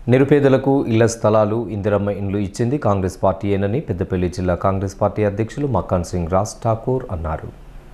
నిరుపేదలకు ఇళ్ల స్థలాలు ఇందిరమ్మ ఇండ్లు ఇచ్చింది కాంగ్రెస్ పార్టీయేనని పెద్దపల్లి జిల్లా కాంగ్రెస్ పార్టీ అధ్యక్షులు మక్కాన్ సింగ్ రాజ్ ఠాకూర్ అన్నారు.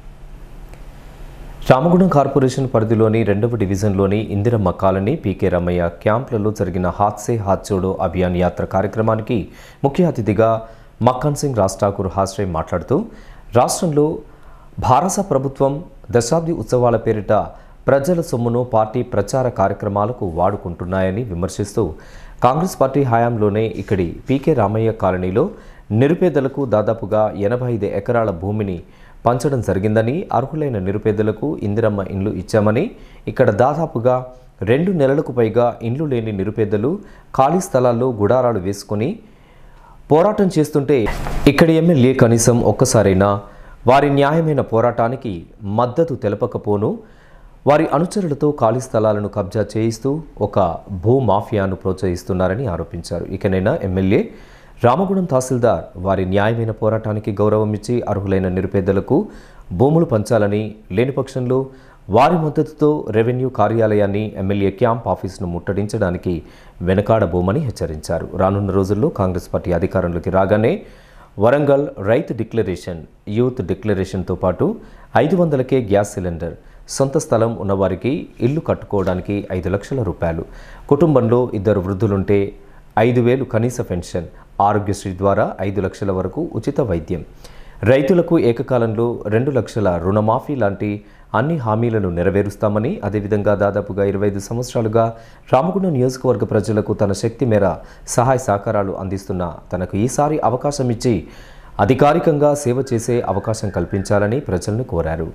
రామగుండం కార్పొరేషన్ పరిధిలోని 2వ డివిజన్లోని ఇందిరమ్మ కాలనీ పీకే రమయ్య క్యాంపులలో జరిగిన హాత్ సే హాత్ జోడో అభియాన్ యాత్ర కార్యక్రమానికి ముఖ్య అతిథిగా మక్కాన్ సింగ్ రాజ్ ఠాకూర్ హాజరై మాట్లాడుతూ రాష్ట్రంలో భారత ప్రభుత్వం దశాబ్ది ఉత్సవాల పేరిట ప్రజల సొమ్మును పార్టీ ప్రచార కార్యక్రమాలకు వాడుకుంటున్నాయని విమర్శిస్తూ కాంగ్రెస్ పార్టీ హయాంలోనే ఇక్కడి పీకే రామయ్య కాలనీలో నిరుపేదలకు దాదాపుగా 85 ఎకరాల భూమిని పంచడం జరిగిందని, అర్హులైన నిరుపేదలకు ఇందిరమ్మ ఇండ్లు ఇచ్చామని, ఇక్కడ దాదాపుగా 2 నెలలకు పైగా ఇండ్లు లేని నిరుపేదలు ఖాళీ స్థలాల్లో గుడారాలు వేసుకుని పోరాటం చేస్తుంటే ఇక్కడి ఎమ్మెల్యే కనీసం ఒక్కసారైనా వారి న్యాయమైన పోరాటానికి మద్దతు తెలపకపోను వారి అనుచరులతో ఖాళీ స్థలాలను కబ్జా చేయిస్తూ ఒక భూమాఫియాను ప్రోత్సహిస్తున్నారని ఆరోపించారు. ఇకనైనా ఎమ్మెల్యే రామగుండం తహసీల్దార్ వారి న్యాయమైన పోరాటానికి గౌరవం ఇచ్చి అర్హులైన నిరుపేదలకు భూములు పంచాలని, లేని పక్షంలో వారి మద్దతుతో రెవెన్యూ కార్యాలయాన్ని ఎమ్మెల్యే క్యాంప్ ఆఫీసును ముట్టడించడానికి వెనకాడబోమని హెచ్చరించారు. రానున్న రోజుల్లో కాంగ్రెస్ పార్టీ అధికారంలోకి రాగానే వరంగల్ రైతు డిక్లరేషన్, యూత్ డిక్లరేషన్తో పాటు 500కే గ్యాస్ సిలిండర్, సొంత స్థలం ఉన్నవారికి ఇల్లు కట్టుకోవడానికి 5 లక్షల రూపాయలు, కుటుంబంలో 2 వృద్ధులుంటే 5,000 కనీస పెన్షన్, ఆరోగ్యశ్రీ ద్వారా 5 లక్షల వరకు ఉచిత వైద్యం, రైతులకు ఏకకాలంలో 2 లక్షల రుణమాఫీ లాంటి అన్ని హామీలను నెరవేరుస్తామని, అదేవిధంగా దాదాపుగా 25 సంవత్సరాలుగా రామగుండం నియోజకవర్గ ప్రజలకు తన శక్తి మేర సహాయ సహకారాలు అందిస్తున్న తనకు ఈసారి అవకాశం ఇచ్చి అధికారికంగా సేవ చేసే అవకాశం కల్పించాలని ప్రజలను కోరారు.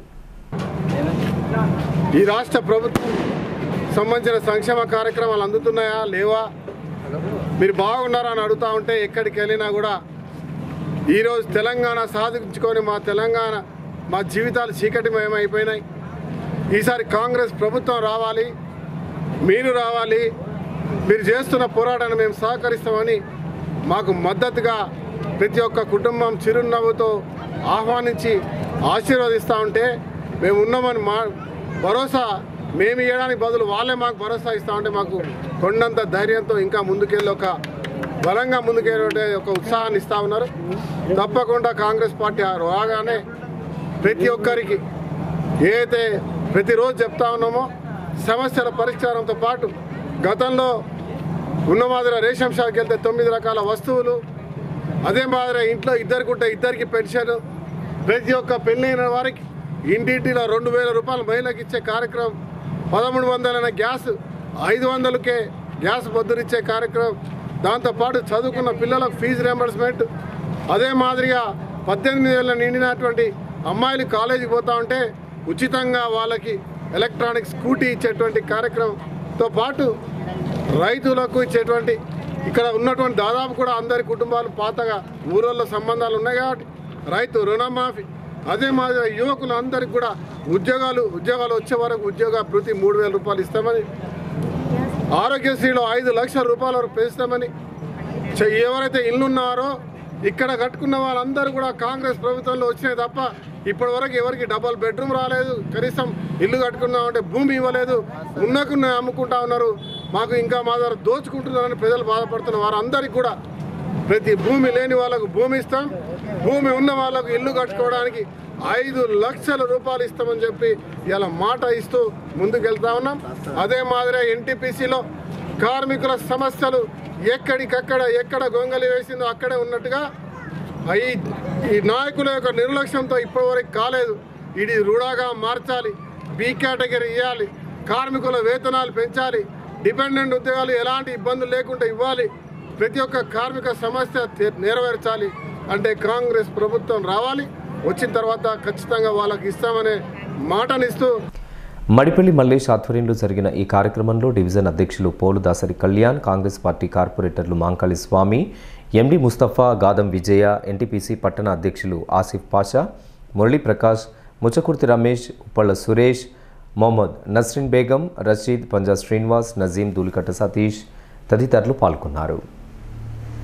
ఈ రాష్ట్ర ప్రభుత్వం సంబంధించిన సంక్షేమ కార్యక్రమాలు అందుతున్నాయా లేవా, మీరు బాగున్నారా అని అడుగుతూ ఉంటే ఎక్కడికి వెళ్ళినా కూడా ఈరోజు తెలంగాణ సాధించుకొని మా జీవితాలు చీకటిమయమైపోయినాయి. ఈసారి కాంగ్రెస్ ప్రభుత్వం రావాలి, మీరు రావాలి, మీరు చేస్తున్న పోరాటాన్ని మేము సహకరిస్తామని మాకు మద్దతుగా ప్రతి ఒక్క కుటుంబం చిరునవ్వుతో ఆహ్వానించి ఆశీర్వదిస్తూ ఉంటే మేము ఉన్నామని భరోసా మేము ఇవ్వడానికి బదులు వాళ్ళే మాకు భరోసా ఇస్తూ ఉంటే మాకు కొండంత ధైర్యంతో ఇంకా ముందుకెళ్ళి ఒక బలంగా ముందుకెళ్ళే ఒక ఉత్సాహాన్ని ఇస్తూ ఉన్నారు. తప్పకుండా కాంగ్రెస్ పార్టీ రాగానే ప్రతి ఒక్కరికి ఏదైతే ప్రతిరోజు చెప్తా ఉన్నామో సమస్యల పరిష్కారంతో పాటు గతంలో ఉన్న మాదిరి రేషన్ షాప్కి వెళ్తే 9 రకాల వస్తువులు, అదే మాదిరి ఇంట్లో ఇద్దరికి పెన్షన్, ప్రతి ఒక్క పెళ్ళైన వారికి ఇంటింటిలో 2,000 రూపాయలు మహిళలకు ఇచ్చే కార్యక్రమం, 1,300 గ్యాస్, 500కే గ్యాస్ బొద్దురిచ్చే కార్యక్రమం, దాంతోపాటు చదువుకున్న పిల్లలకు ఫీజు రియంబర్స్మెంట్, అదే మాదిరిగా 18 ఏళ్ళ నిండినటువంటి అమ్మాయిలు కాలేజీకి పోతూ ఉంటే ఉచితంగా వాళ్ళకి ఎలక్ట్రానిక్ స్కూటీ ఇచ్చేటువంటి కార్యక్రమంతో పాటు రైతులకు ఇచ్చేటువంటి ఇక్కడ ఉన్నటువంటి దాదాపు కూడా అందరి కుటుంబాలు పాతగా ఊరోళ్ళ సంబంధాలు ఉన్నాయి కాబట్టి రైతు రుణమాఫీ, అదే మాదిరిగా యువకులు అందరికి కూడా ఉద్యోగాలు వచ్చే వరకు ఉద్యోగ భృతి 3,000 రూపాయలు ఇస్తామని, ఆరోగ్యశ్రీలో 5 లక్షల రూపాయల వరకు పెంచుతామని, ఎవరైతే ఇల్లు ఉన్నారో ఇక్కడ కట్టుకున్న వాళ్ళందరూ కూడా కాంగ్రెస్ ప్రభుత్వంలో వచ్చినాయి తప్ప ఇప్పటివరకు ఎవరికి డబల్ బెడ్రూమ్ రాలేదు, కనీసం ఇల్లు కట్టుకున్నామంటే భూమి ఇవ్వలేదు, ఉన్నకున్న అమ్ముకుంటా ఉన్నారు, మాకు ఇంకా మా దగ్గర దోచుకుంటున్నారని ప్రజలు బాధపడుతున్న వారందరికీ కూడా ప్రతి భూమి లేని వాళ్ళకు భూమి ఇస్తాం, భూమి ఉన్న వాళ్ళకు ఇల్లు కట్టుకోవడానికి 5 లక్షల రూపాయలు ఇస్తామని చెప్పి ఇలా మాట ఇస్తూ ముందుకెళ్తా ఉన్నాం. అదే మాదిరిగా ఎన్టీపీసీలో కార్మికుల సమస్యలు ఎక్కడ గొంగలి వేసిందో అక్కడే ఉన్నట్టుగా ఈ నాయకుల యొక్క నిర్లక్ష్యంతో ఇప్పటివరకు కాలేదు. ఇది రుడాగా మార్చాలి, బి కేటగిరీ ఇవ్వాలి, కార్మికుల వేతనాలు పెంచాలి, డిపెండెంట్ ఉద్యోగాలు ఎలాంటి ఇబ్బందులు లేకుండా ఇవ్వాలి, ప్రతి ఒక్క కార్మిక సమస్య నెరవేర్చాలి అంటే కాంగ్రెస్ ప్రభుత్వం రావాలి, వచ్చిన తర్వాత ఖచ్చితంగా వాళ్ళకి ఇస్తామనే మాటనిస్తూ మడిపల్లి మల్లేష్ ఆధ్వర్యంలో జరిగిన ఈ కార్యక్రమంలో డివిజన్ అధ్యక్షులు పోలు దాసరి కళ్యాణ్, కాంగ్రెస్ పార్టీ కార్పొరేటర్లు మాంకాళి స్వామి, ఎండి ముస్తఫా, గాదం విజయ, ఎన్టీపీసీ పట్టణ అధ్యక్షులు ఆసిఫ్ పాషా, మురళీ ప్రకాష్, ముచ్చకుర్తి రమేష్, ఉప్పళ్ల సురేష్, మొహమ్మద్ నస్రీన్ బేగం, రషీద్, పంజా శ్రీనివాస్, నజీం, దూలికట్ట సతీష్ తదితరులు పాల్గొన్నారు.